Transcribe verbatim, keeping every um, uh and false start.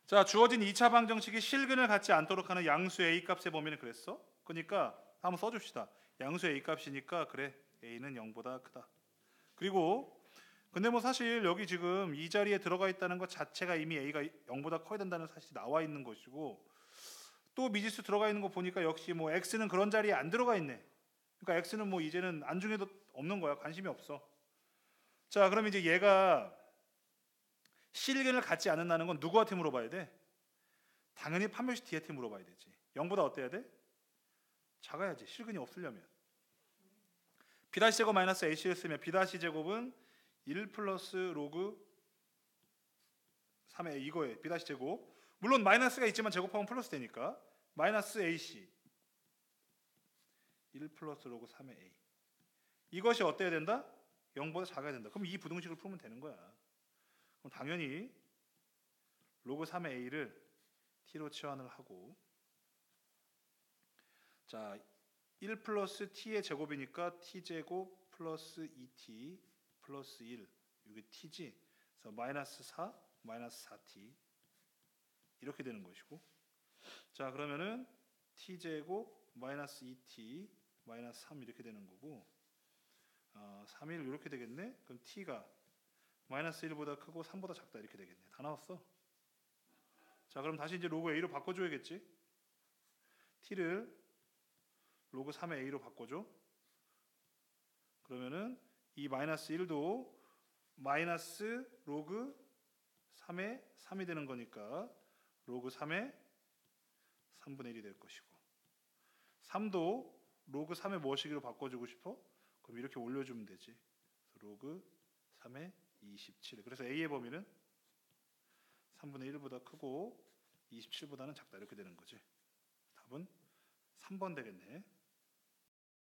자, 주어진 이 차 방정식이 실근을 갖지 않도록 하는 양수 A 값의 범위는 그랬어. 그러니까 한번 써줍시다. 양수 A 값이니까 그래 A는 영보다 크다. 그리고 근데 뭐 사실 여기 지금 이 자리에 들어가 있다는 것 자체가 이미 A가 영보다 커야 된다는 사실이 나와 있는 것이고, 또 미지수 들어가 있는 거 보니까 역시 뭐 X는 그런 자리에 안 들어가 있네. 그러니까 X는 뭐 이제는 안중에도 없는 거야. 관심이 없어. 자, 그럼 이제 얘가 실근을 갖지 않는다는 건 누구한테 물어봐야 돼? 당연히 판별식 D한테 물어봐야 되지. 영보다 어때야 돼? 작아야지. 실근이 없으려면. B 제곱 마이너스 A씨를 쓰면 B 제곱은 일 플러스 로그 삼의 A 이거에 B 제곱. 물론 마이너스가 있지만 제곱하면 플러스 되니까 마이너스 Ac 일 플러스 로그 삼의 A. 이것이 어때야 된다? 영보다 작아야 된다. 그럼 이 부등식을 풀면 되는 거야. 그럼 당연히 로그 삼의 A를 T로 치환을 하고, 자 일 플러스 T의 제곱이니까 T제곱 플러스 이 티 플러스 일, 이게 T지. 그래서 마이너스 사 마이너스 사 티 이렇게 되는 것이고, 자 그러면은 T제곱 마이너스 이 티 마이너스 삼 이렇게 되는 거고, 어, 삼, 일 이렇게 되겠네. 그럼 T가 마이너스 일보다 크고 삼보다 작다 이렇게 되겠네. 다 나왔어. 자 그럼 다시 이제 로그 A로 바꿔줘야겠지. T를 로그 삼의 A로 바꿔줘. 그러면은 이 마이너스 일도 마이너스 로그 삼의 삼이 되는 거니까 로그 삼의 삼분의 일이 될 것이고, 삼도 로그 삼의 무엇이기로 바꿔주고 싶어? 그럼 이렇게 올려주면 되지. 로그 삼의 이십칠. 그래서 A의 범위는 삼분의 일보다 크고 이십칠보다는 작다 이렇게 되는 거지. 답은 삼 번 되겠네.